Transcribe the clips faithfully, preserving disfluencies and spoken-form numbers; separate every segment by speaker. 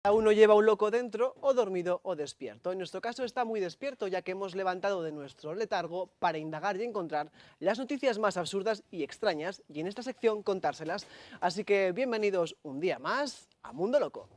Speaker 1: Uno lleva un loco dentro, o dormido o despierto. En nuestro caso está muy despierto, ya que hemos levantado de nuestro letargo para indagar y encontrar las noticias más absurdas y extrañas, y en esta sección contárselas. Así que bienvenidos un día más a Mundo Loco.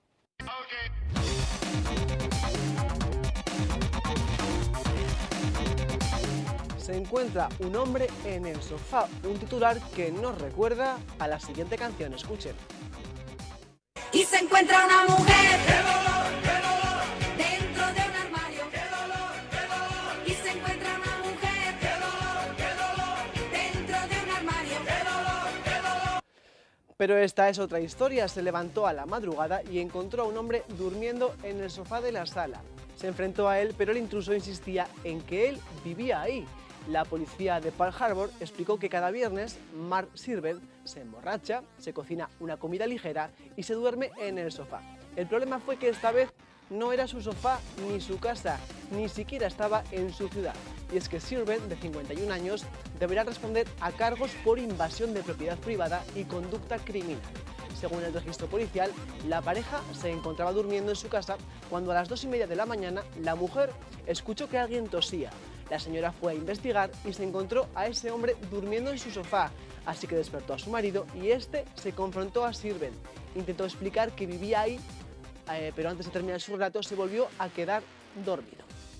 Speaker 1: Se encuentra un hombre en el sofá, un titular que nos recuerda a la siguiente canción. Escuchen.
Speaker 2: Y se encuentra una mujer. ¡Qué dolor, qué dolor! Dentro de un armario. ¡Qué dolor, qué dolor! Y se encuentra una mujer. ¡Qué dolor, qué dolor! Dentro de un armario. ¡Qué dolor, qué dolor!
Speaker 1: Pero esta es otra historia. Se levantó a la madrugada y encontró a un hombre durmiendo en el sofá de la sala. Se enfrentó a él, pero el intruso insistía en que él vivía ahí. La policía de Pearl Harbor explicó que cada viernes Mark Sirven se emborracha, se cocina una comida ligera y se duerme en el sofá. El problema fue que esta vez no era su sofá ni su casa, ni siquiera estaba en su ciudad. Y es que Sirven, de cincuenta y un años, deberá responder a cargos por invasión de propiedad privada y conducta criminal. Según el registro policial, la pareja se encontraba durmiendo en su casa cuando a las dos y media de la mañana la mujer escuchó que alguien tosía. La señora fue a investigar y se encontró a ese hombre durmiendo en su sofá, así que despertó a su marido y este se confrontó a Sirven. Intentó explicar que vivía ahí, eh, pero antes de terminar su relato se volvió a quedar dormido.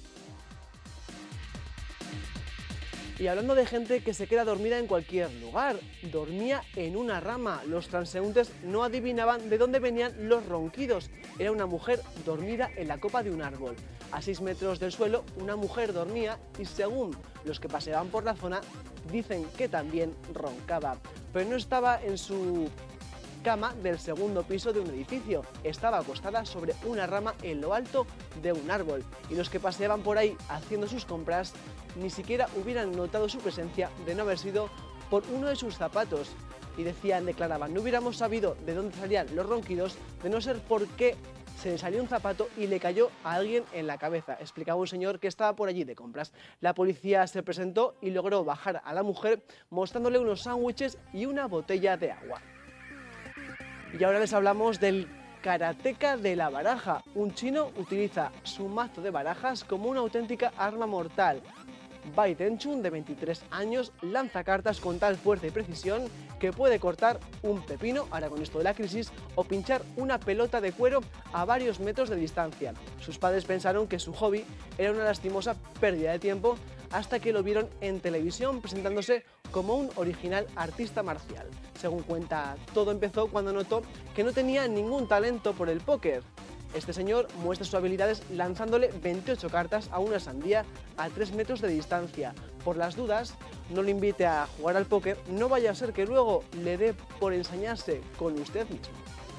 Speaker 1: Y hablando de gente que se queda dormida en cualquier lugar, dormía en una rama. Los transeúntes no adivinaban de dónde venían los ronquidos. Era una mujer dormida en la copa de un árbol. A seis metros del suelo, una mujer dormía y según los que paseaban por la zona, dicen que también roncaba. Pero no estaba en su cama del segundo piso de un edificio, estaba acostada sobre una rama en lo alto de un árbol, y los que paseaban por ahí haciendo sus compras ni siquiera hubieran notado su presencia de no haber sido por uno de sus zapatos. Y decían, declaraban, no hubiéramos sabido de dónde salían los ronquidos de no ser porque se le salió un zapato y le cayó a alguien en la cabeza, explicaba un señor que estaba por allí de compras. La policía se presentó y logró bajar a la mujer mostrándole unos sándwiches y una botella de agua. Y ahora les hablamos del karateka de la baraja. Un chino utiliza su mazo de barajas como una auténtica arma mortal. Bai Tenchun, de veintitrés años, lanza cartas con tal fuerza y precisión que puede cortar un pepino, ahora con esto de la crisis, o pinchar una pelota de cuero a varios metros de distancia. Sus padres pensaron que su hobby era una lastimosa pérdida de tiempo hasta que lo vieron en televisión presentándose como un original artista marcial. Según cuenta, todo empezó cuando notó que no tenía ningún talento por el póker. Este señor muestra sus habilidades lanzándole veintiocho cartas a una sandía a tres metros de distancia. Por las dudas, no le invite a jugar al póker, no vaya a ser que luego le dé por ensañarse con usted mismo.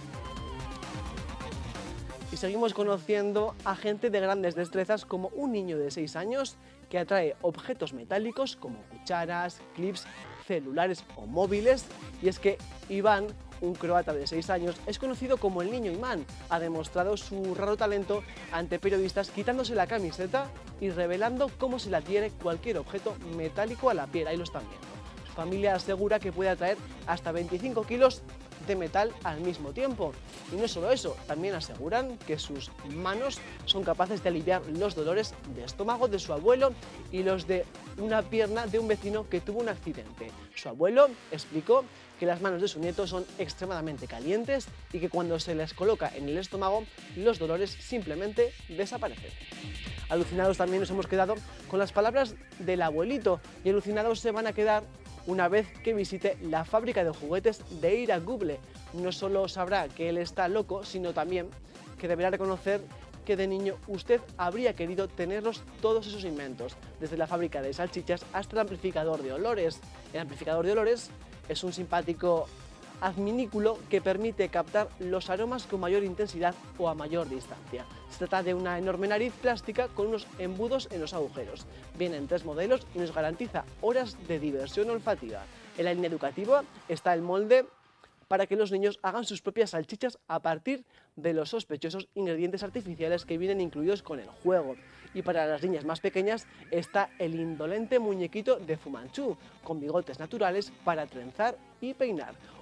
Speaker 1: Y seguimos conociendo a gente de grandes destrezas como un niño de seis años que atrae objetos metálicos como cucharas, clips, celulares o móviles. Y es que Iván, un croata de seis años, es conocido como el niño imán. Ha demostrado su raro talento ante periodistas quitándose la camiseta y revelando cómo se le adhiere cualquier objeto metálico a la piel. Ahí lo están viendo. Su familia asegura que puede atraer hasta veinticinco kilos de metal al mismo tiempo. Y no solo eso, también aseguran que sus manos son capaces de aliviar los dolores de estómago de su abuelo y los de una pierna de un vecino que tuvo un accidente. Su abuelo explicó que las manos de su nieto son extremadamente calientes y que cuando se les coloca en el estómago, los dolores simplemente desaparecen. Alucinados también nos hemos quedado con las palabras del abuelito, y alucinados se van a quedar una vez que visite la fábrica de juguetes de Ira Google. No solo sabrá que él está loco, sino también que deberá reconocer que de niño usted habría querido tenerlos todos esos inventos, desde la fábrica de salchichas hasta el amplificador de olores. El amplificador de olores es un simpático adminículo que permite captar los aromas con mayor intensidad o a mayor distancia. Se trata de una enorme nariz plástica con unos embudos en los agujeros. Viene en tres modelos y nos garantiza horas de diversión olfativa. En la línea educativa está el molde para que los niños hagan sus propias salchichas a partir de los sospechosos ingredientes artificiales que vienen incluidos con el juego. Y para las niñas más pequeñas está el indolente muñequito de Fu Manchu, con bigotes naturales para trenzar y peinar.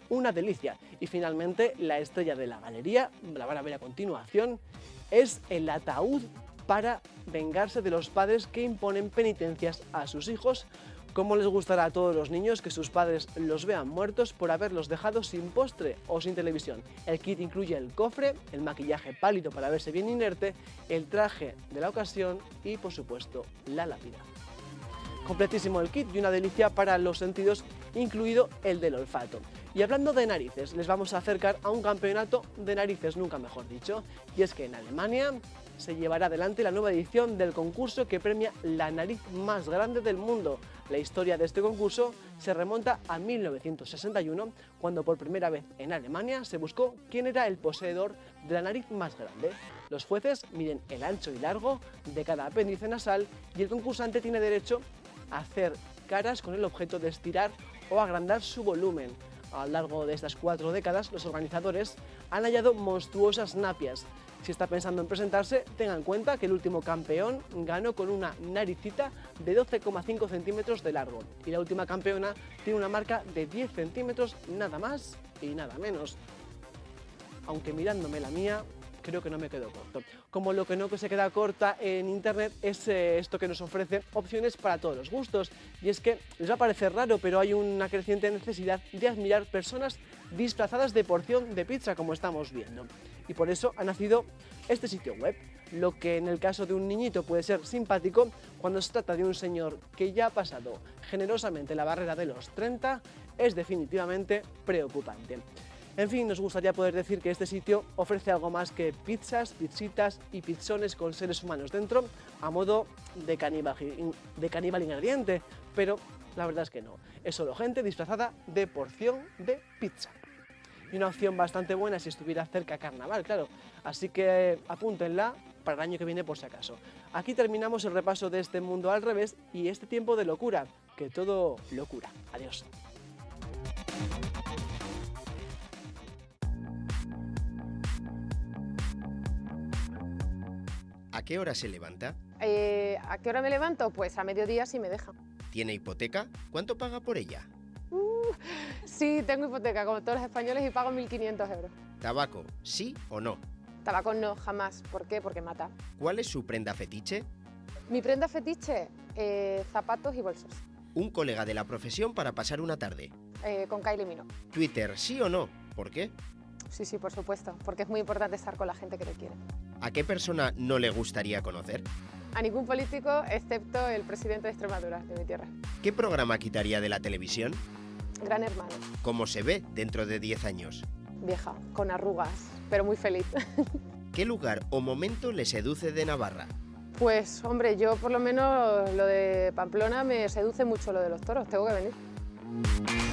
Speaker 1: una delicia. Y finalmente, la estrella de la galería, la van a ver a continuación, es el ataúd para vengarse de los padres que imponen penitencias a sus hijos. ¿Cómo les gustará a todos los niños que sus padres los vean muertos por haberlos dejado sin postre o sin televisión? El kit incluye el cofre, el maquillaje pálido para verse bien inerte, el traje de la ocasión y, por supuesto, la lápida. Completísimo el kit y una delicia para los sentidos, incluido el del olfato. Y hablando de narices, les vamos a acercar a un campeonato de narices, nunca mejor dicho, y es que en Alemania se llevará adelante la nueva edición del concurso que premia la nariz más grande del mundo. La historia de este concurso se remonta a mil novecientos sesenta y uno, cuando por primera vez en Alemania se buscó quién era el poseedor de la nariz más grande. Los jueces miden el ancho y largo de cada apéndice nasal y el concursante tiene derecho a hacer caras con el objeto de estirar o agrandar su volumen. A lo largo de estas cuatro décadas, los organizadores han hallado monstruosas napias. Si está pensando en presentarse, tenga en cuenta que el último campeón ganó con una naricita de doce coma cinco centímetros de largo y la última campeona tiene una marca de diez centímetros nada más y nada menos. Aunque mirándome la mía, creo que no me quedo corto. Como lo que no se queda corta en internet es eh, esto que nos ofrece opciones para todos los gustos. Y es que les va a parecer raro, pero hay una creciente necesidad de admirar personas disfrazadas de porción de pizza, como estamos viendo. Y por eso ha nacido este sitio web. Lo que en el caso de un niñito puede ser simpático, cuando se trata de un señor que ya ha pasado generosamente la barrera de los treinta, es definitivamente preocupante. En fin, nos gustaría poder decir que este sitio ofrece algo más que pizzas, pizzitas y pizzones con seres humanos dentro, a modo de caníbal, de caníbal ingrediente, pero la verdad es que no. Es solo gente disfrazada de porción de pizza. Y una opción bastante buena si estuviera cerca Carnaval, claro. Así que apúntenla para el año que viene por si acaso. Aquí terminamos el repaso de este mundo al revés y este tiempo de locura, que todo locura. Adiós.
Speaker 3: ¿A qué hora se levanta?
Speaker 4: Eh, ¿A qué hora me levanto? Pues a mediodía si me dejan.
Speaker 3: ¿Tiene hipoteca? ¿Cuánto paga por ella?
Speaker 4: Uh, sí, tengo hipoteca, como todos los españoles, y pago mil quinientos euros.
Speaker 3: ¿Tabaco? ¿Sí o no?
Speaker 4: Tabaco no, jamás. ¿Por qué? Porque mata.
Speaker 3: ¿Cuál es su prenda fetiche?
Speaker 4: Mi prenda fetiche, eh, zapatos y bolsos.
Speaker 3: Un colega de la profesión para pasar una tarde.
Speaker 4: Eh, con Kylie Minogue.
Speaker 3: Twitter, ¿sí o no? ¿Por qué?
Speaker 4: Sí, sí, por supuesto, porque es muy importante estar con la gente que te quiere.
Speaker 3: ¿A qué persona no le gustaría conocer?
Speaker 4: A ningún político, excepto el presidente de Extremadura, de mi tierra.
Speaker 3: ¿Qué programa quitaría de la televisión?
Speaker 4: Gran hermano.
Speaker 3: ¿Cómo se ve dentro de diez años?
Speaker 4: Vieja, con arrugas, pero muy feliz.
Speaker 3: ¿Qué lugar o momento le seduce de Navarra?
Speaker 4: Pues, hombre, yo por lo menos lo de Pamplona me seduce mucho, lo de los toros, tengo que venir.